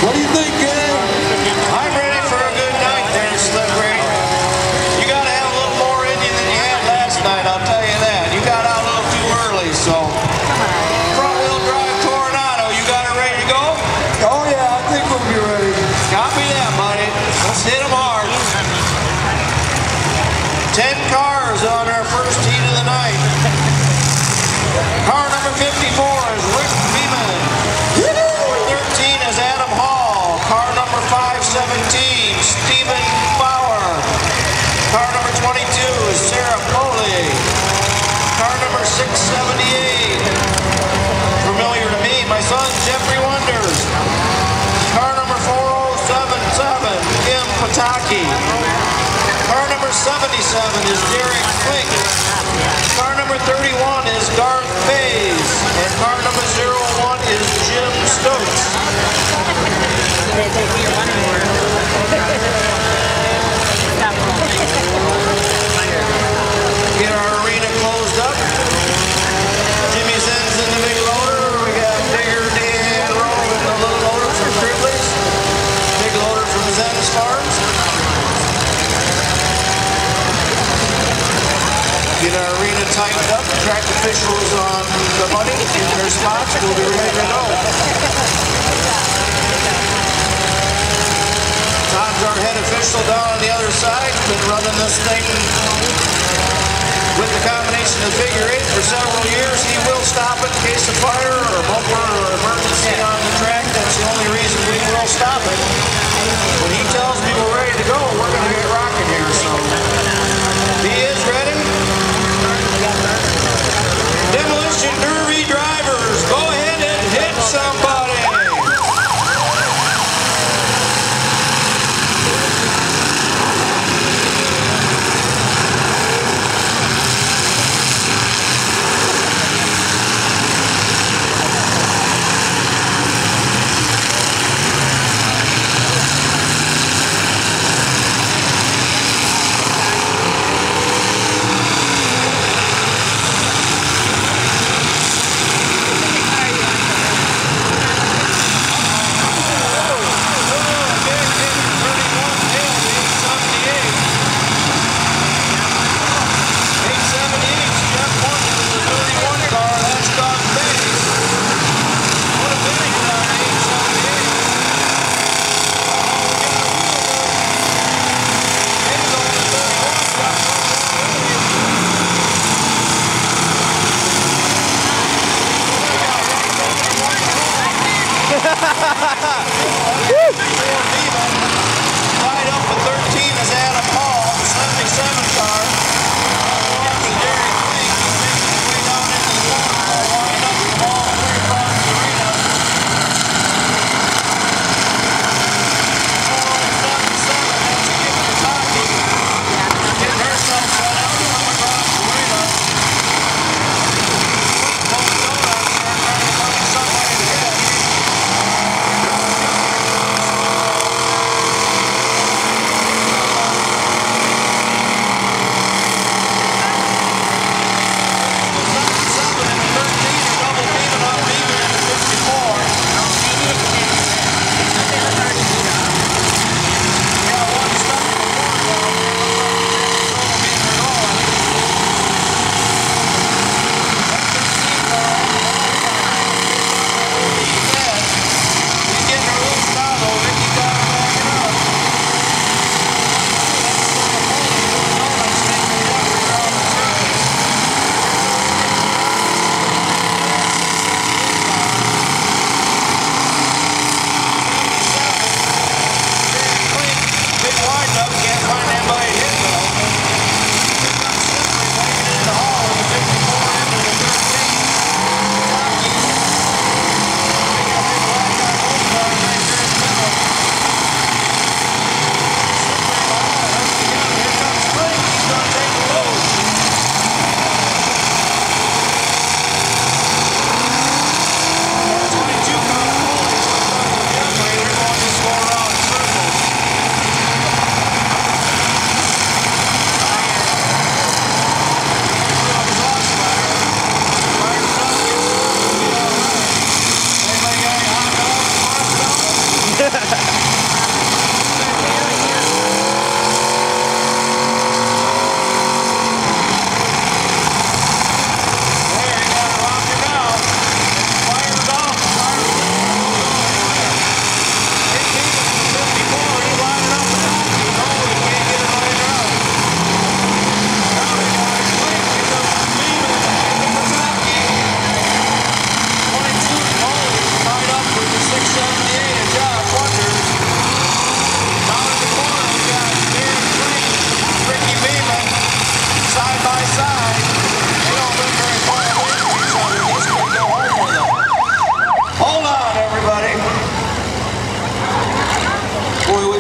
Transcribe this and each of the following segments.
What do you think, gang? I'm ready for a good night there, Slippery. You got to have a little more in you than you had last night, I'll tell you that. You got out a little too early, so. Front-wheel drive Coronado, you got it ready to go? Oh, yeah, I think we'll be ready. Copy that, buddy. Let's hit them hard. 10 cars on our first heat of the night. Car number 54 is Rick Beeman. Number 13 is Adam Hall. Car number 517, Stephen Bauer. Car number 22 is Sarah Foley. Car number 678, familiar to me, my son Jeffrey Wonders. Car number 4077, Kim Pataki. Car number 77 is Derek Flink. Car number 31 is Garth Faze. And car number 01 is Jim Stokes. Get our arena closed up. Jimmy sends in the big loader. We got Digger, Dan, Rowe, and the little loader from Cribley's. Big loader from Zen's Farms. Get our arena tightened up. Track officials on the money in their spots. We'll be ready to go. Tom's our head official down on the other side. Been running this thing with the combination of figure 8 for several years. He will stop it in case of fire or bumper or emergency on the track. That's the only reason we will stop it. When he tells me we're ready to go, we're going to get rocking here. So he is ready. Demolition Derby drivers, go ahead and hit somebody.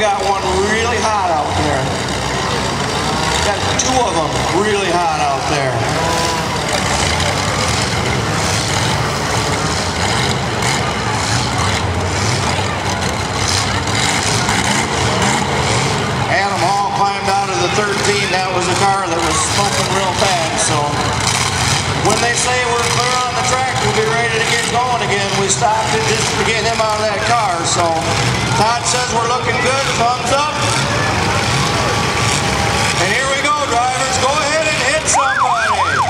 got one really hot out there. Got two of them really hot out there. Adam Hall climbed out of the 13. That was a car that was smoking real bad, so when they say we're clear on the track, we'll be ready to get going again. We stopped it just to get him out of that car, so Todd says we're looking good, thumbs up. And here we go, drivers, go ahead and hit somebody.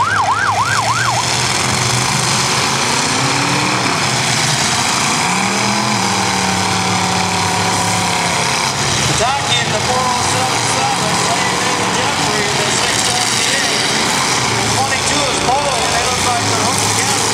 Kentucky in the 4077, Lane in the Jeffrey in the 678. 22 is Polo, and they look like they're hooked together.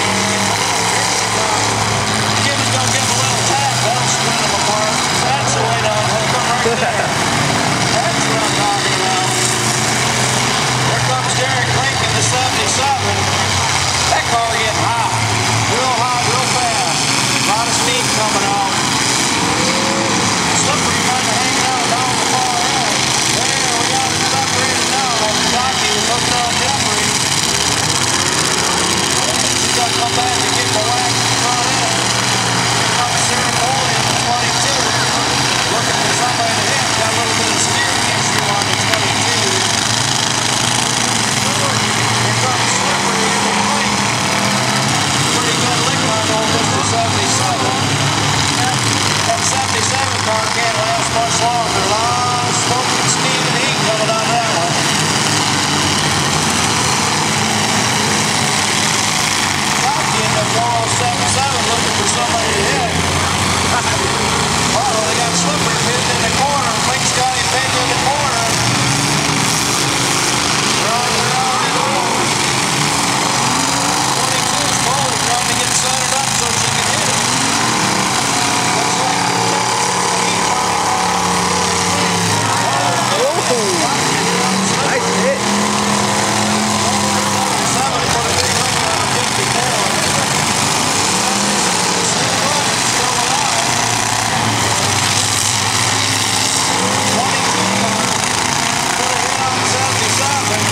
Kim's gonna give them a little tap, that'll split them apart. That's the way to hook them right there. That's what I'm talking about. Here comes Derek Klink in the 77. That car getting hot. Real hot, real fast. A lot of steam coming out. Slippery kind of hanging out down the far end. There, we got it separated now. Kentucky was hooked on Jeffrey. He's gonna come back and get the whack in the front end. Here comes Sarah Foley in the 22. Looking for somebody to hit. Got a little bit of steering issue on the 22. Here comes Slippery in the Klink. Pretty good lick on old Mr. 77. That 77 car can't last much longer. A lot of smoke and steam and heat coming out of that one. Kentucky in the 4077 looking for somebody to hit. Uh-oh, they got Slippery pinned in the corner. Klink's got him pinned in the corner. Round and round it goes. 22 is Foley trying to get set it up so she can hit it. Looks like Nice hit. 7 put a big hook on 54. Still going, still alive. 22 car put a hit on 77.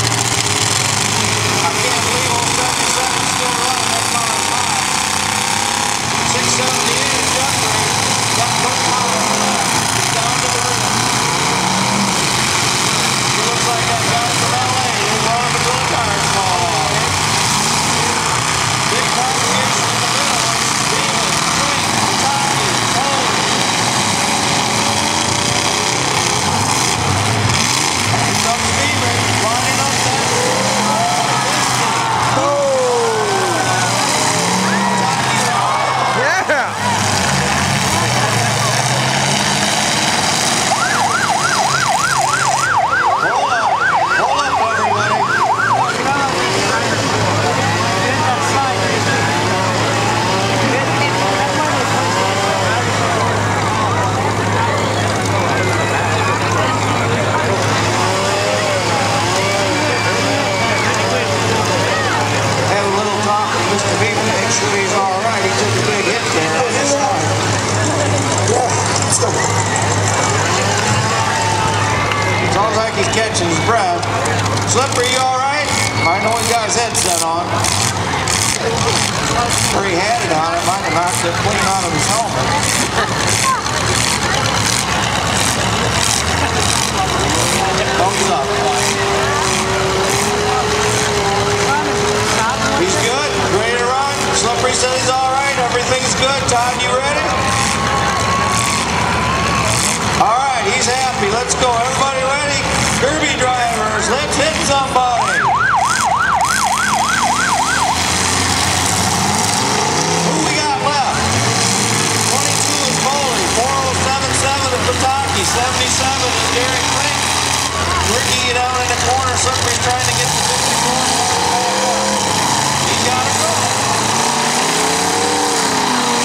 I can't believe old 77's still running. That car's hot. 678 is Jeffrey. Got put power on that. He's down to the rim. He looks like that guy from LA. He's running until the tires fall off. Big congregation in the middle. Demon, Klink, Kentucky, Foley. Here comes Demon, lining up that. Yeah. Hold up, everybody. Have a little talk with Mr. Beaver, make sure he's all right. He took a big hit there on his side. Sounds like he's catching his breath. Slippery, you all right? I know he got his headset on. Or he had it on. It might have knocked it clean out of his helmet. Thumbs up. He's good. Ready to run. Slippery says he's all right. Everything's good. Todd, you ready? All right, he's happy. Let's go. Everybody ready? Derby drivers, let's hit somebody. Who we got left? 22 is Foley. 4077 is Kentucky. 77 is Derek Klink. Ricky down in the corner. Slippery's trying to get the 54. He got it going.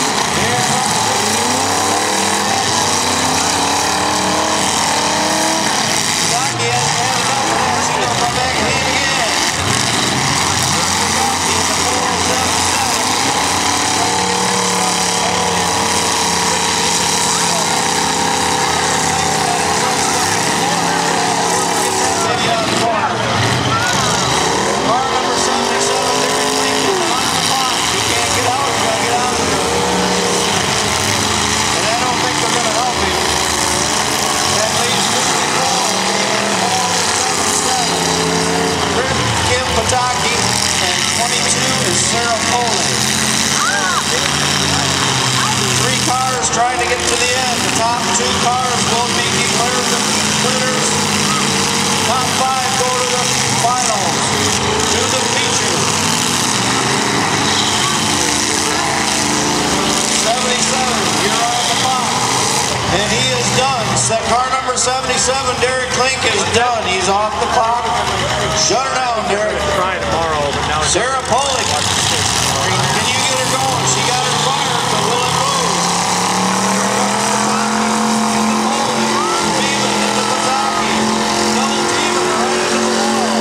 Here comes And he is done. Car number 77, Derek Klink, is done. He's off the clock. Shut her down, Derek. Try tomorrow, but now Sarah Polick, can you get her going? She got her fired, but will it move? Beeman into Pataki. Double teaming her right into the wall.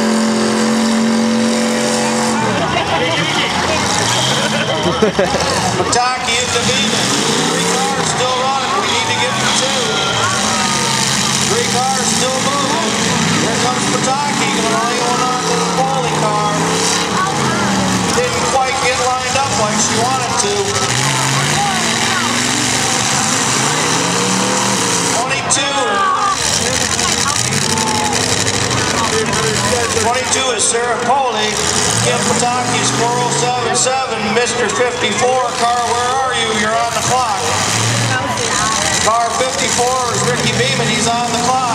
Pataki into Beeman. 3 cars still running. We need to get to 2. 3 cars still moving. Here comes Pataki going to lay one onto the Foley car. Didn't quite get lined up like she wanted to. 22 is Sarah Foley. Kim Pataki's 4077. Mr. 54 car, where are you? You're on the clock. Car 54 is Ricky Beeman. He's on the clock.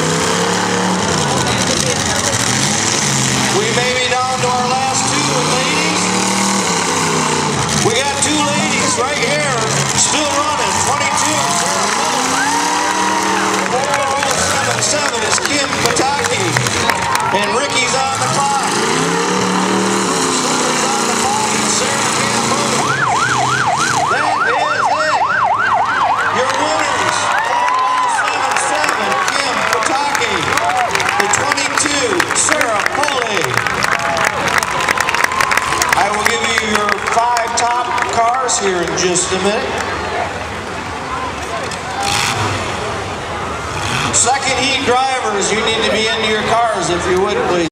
We may be down to our last 2 ladies. We got 2 ladies right here, still running. 22, Sarah Foley. 4077 is Kim Pataki. And Ricky's on the clock. Somebody's on the clock. Sarah can't move. That is it. Your winners. 4077, Kim Pataki. The 22, Sarah Foley. I will give you your 5 top cars here in just a minute. Second heat drivers, you need to be into your cars if you would, please.